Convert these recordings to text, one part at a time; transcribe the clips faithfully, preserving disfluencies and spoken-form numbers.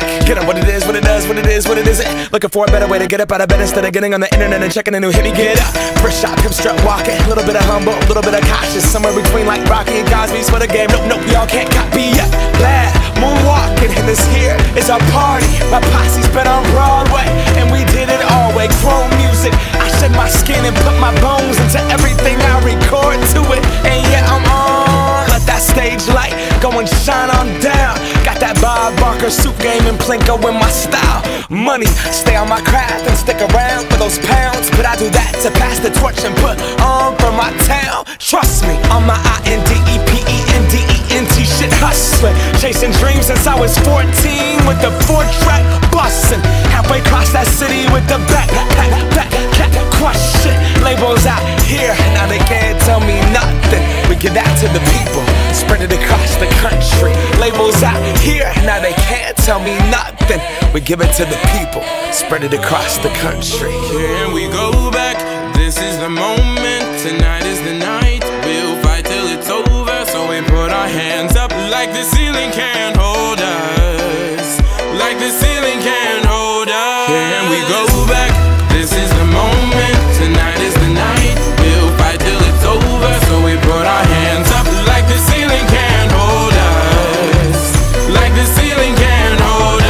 Get up what it is, what it does, what it is, what it isn't. Looking for a better way to get up out of bed instead of getting on the internet and checking a new hit. Me get up, first shot, come strut walking. A little bit of humble, a little bit of cautious. Somewhere between like Rocky and Cosby's for the game. Nope, nope, y'all can't copy yet. Bad moonwalking, and this here is our party. My posse's been on Broadway, and we did it all way. Chrome music, I shed my skin and put my bones into everything I record to it. And yeah, I'm on. Let that stage light go and shine on down. Got that Bob Barker suit game and Plinko in my style. Money, stay on my craft and stick around for those pounds. But I do that to pass the torch and put on for my town. Trust me, on my I N D E P E N D E N T shit hustling. Chasing dreams since I was fourteen with the four track bustin'. Halfway across that city with the back, back, back, back, crush shit. Labels out here, now they can't tell me nothing. We give that to the people, spread it across the country. Labels out here, now they can't tell me nothing. We give it to the people, spread it across the country. Can we go back? This is the moment, tonight is the night. We'll fight till it's over, so we put our hands up like the ceiling can't hold us. Like the ceiling can't hold us. Can we go back? This is the moment, tonight is the night. We'll fight till it's over, so we put our hands up like the ceiling can't hold us. Like the ceiling can't hold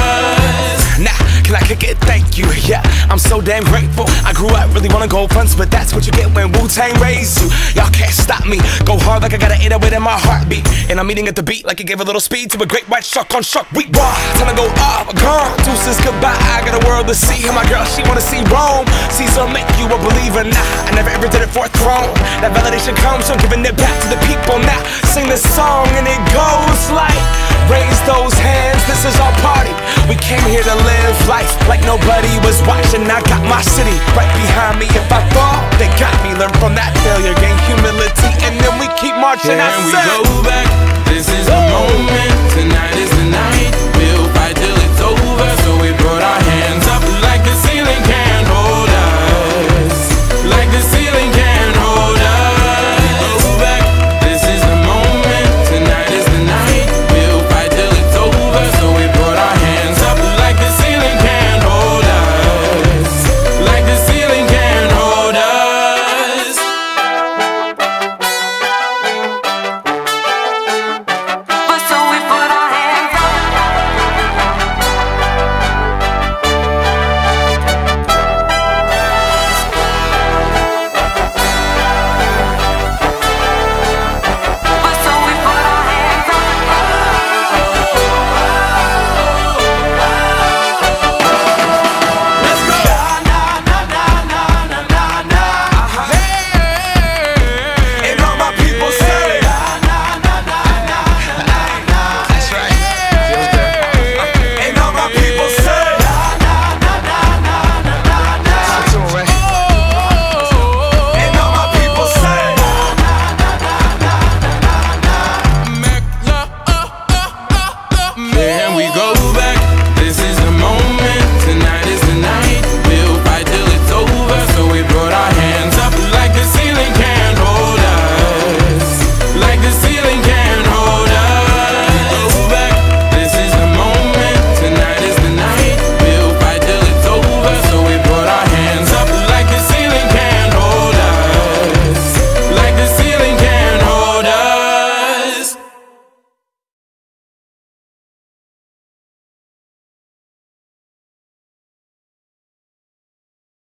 us. Nah, can I kick it? Thank you, yeah, I'm so damn grateful. I grew up really wanna go fronts, but that's what you get when Wu-Tang raised you. Y'all can't stop me, go hard like I got an eight oh eight in my heartbeat. And I'm eating at the beat like it gave a little speed to a great white shark on shark week. Raw, time to go off, gone, deuces goodbye. I got a world to see, and my girl, she wanna see Rome. Caesar make you a believer, nah, I never ever did it for a throne. That validation comes from giving it back to the people. Now, sing this song and it goes like, raise those hands, this is our party. We came here to live life like nobody was watching. I got my city right behind me. If I fall, they got me. Learn from that failure, gain humility, and then we keep marching. Can we go back? This is the moment, tonight is the night.